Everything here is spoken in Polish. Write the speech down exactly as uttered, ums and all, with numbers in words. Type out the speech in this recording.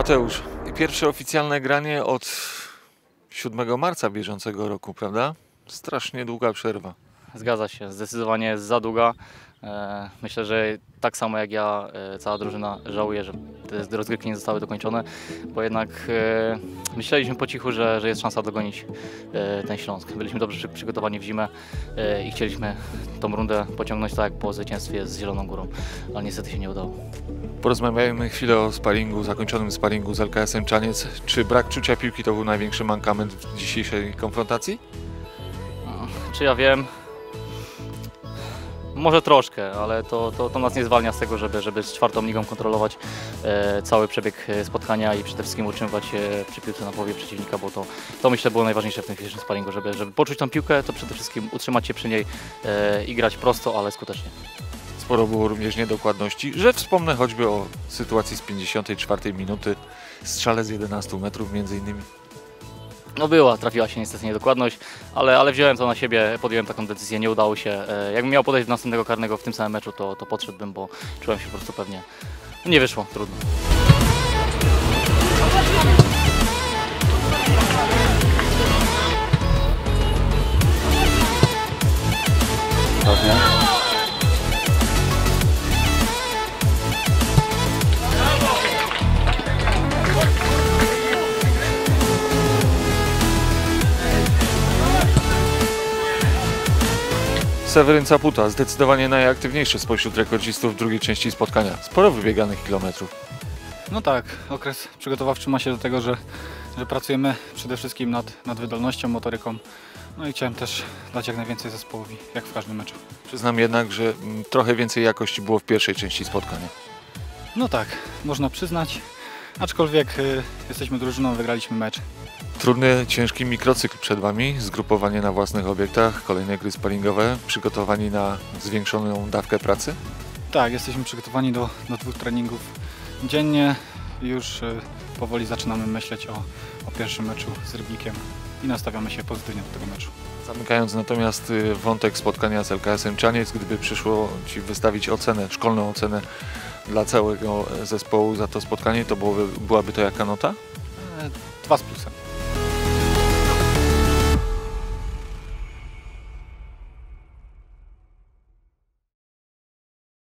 Mateusz, pierwsze oficjalne granie od siódmego marca bieżącego roku, prawda? Strasznie długa przerwa. Zgadza się, zdecydowanie jest za długa. E, Myślę, że tak samo jak ja, e, cała drużyna żałuje, że te rozgrywki nie zostały dokończone, bo jednak e, myśleliśmy po cichu, że, że jest szansa dogonić e, ten Śląsk. Byliśmy dobrze przy- przygotowani w zimę e, i chcieliśmy tą rundę pociągnąć tak jak po zwycięstwie z Zieloną Górą, ale niestety się nie udało. Porozmawiajmy chwilę o sparingu, zakończonym sparingu z L K S-em Czaniec. Czy brak czucia piłki to był największy mankament w dzisiejszej konfrontacji? No, Czy ja wiem? Może troszkę, ale to, to, to nas nie zwalnia z tego, żeby, żeby z czwartą ligą kontrolować e, cały przebieg e, spotkania i przede wszystkim utrzymywać się przy piłce na połowie przeciwnika, bo to, to myślę było najważniejsze w tym dzisiejszym sparingu, żeby, żeby poczuć tą piłkę, to przede wszystkim utrzymać się przy niej e, i grać prosto, ale skutecznie. Sporo było również niedokładności, że wspomnę choćby o sytuacji z pięćdziesiątej czwartej minuty, strzale z jedenastu metrów między innymi. No była, trafiła się niestety niedokładność, ale, ale wziąłem to na siebie, podjąłem taką decyzję, nie udało się. E, Jakbym miał podejść do następnego karnego w tym samym meczu, to, to podszedłbym, bo czułem się po prostu pewnie. Nie wyszło, trudno. Seweryn Caputa, zdecydowanie najaktywniejszy spośród rekordzistów w drugiej części spotkania. Sporo wybieganych kilometrów. No tak, okres przygotowawczy ma się do tego, że, że pracujemy przede wszystkim nad, nad wydolnością, motoryką. No i chciałem też dać jak najwięcej zespołowi, jak w każdym meczu. Przyznam jednak, że mm, trochę więcej jakości było w pierwszej części spotkania. No tak, można przyznać, aczkolwiek y, jesteśmy drużyną, wygraliśmy mecz. Trudny, ciężki mikrocykl przed Wami, zgrupowanie na własnych obiektach, kolejne gry sparingowe, przygotowani na zwiększoną dawkę pracy. Tak, jesteśmy przygotowani do, do dwóch treningów dziennie i już y, powoli zaczynamy myśleć o, o pierwszym meczu z Rybnikiem i nastawiamy się pozytywnie do tego meczu. Zamykając natomiast y, wątek spotkania z L K S-em Czaniec, gdyby przyszło Ci wystawić ocenę, szkolną ocenę dla całego zespołu za to spotkanie, to byłoby, byłaby to jaka nota? E, Dwa z plusem.